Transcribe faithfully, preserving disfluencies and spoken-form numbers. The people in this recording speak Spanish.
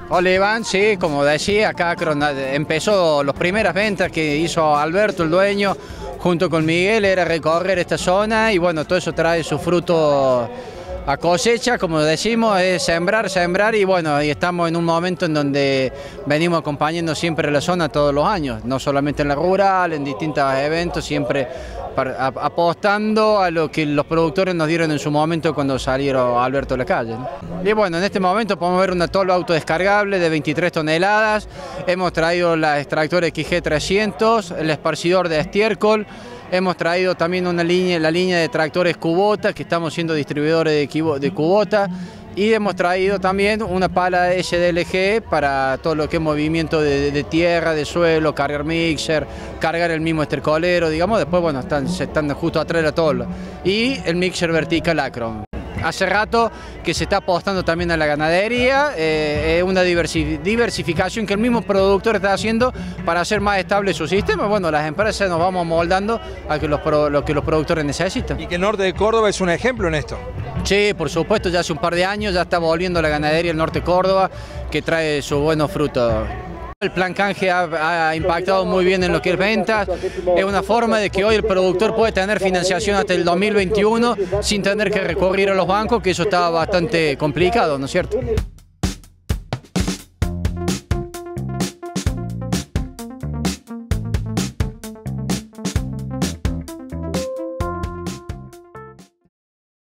Hola Iván, sí, como decía, acá empezó las primeras ventas que hizo Alberto, el dueño, junto con Miguel, era recorrer esta zona y bueno, todo eso trae su fruto a cosecha, como decimos, es sembrar, sembrar y bueno, y estamos en un momento en donde venimos acompañando siempre la zona todos los años, no solamente en la rural, en distintos eventos, siempre para, a, apostando a lo que los productores nos dieron en su momento cuando salieron Alberto a la calle, ¿no? Y bueno, en este momento podemos ver una tolva autodescargable de veintitrés toneladas, hemos traído la extractora X G trescientos, el esparcidor de estiércol. Hemos traído también una línea, la línea de tractores Kubota, que estamos siendo distribuidores de, de Kubota, y hemos traído también una pala S D L G para todo lo que es movimiento de, de tierra, de suelo, cargar mixer, cargar el mismo estercolero, digamos, después bueno, están, están justo atrás de la tola. Y el mixer vertical Acron. Hace rato que se está apostando también a la ganadería, es eh, una diversi diversificación que el mismo productor está haciendo para hacer más estable su sistema. Bueno, las empresas nos vamos moldando a que los pro lo que los productores necesitan. Y que el norte de Córdoba es un ejemplo en esto. Sí, por supuesto, ya hace un par de años ya está volviendo la ganadería del norte de Córdoba, que trae sus buenos frutos. El plan canje ha, ha impactado muy bien en lo que es ventas, es una forma de que hoy el productor puede tener financiación hasta el dos mil veintiuno sin tener que recurrir a los bancos, que eso estaba bastante complicado, ¿no es cierto?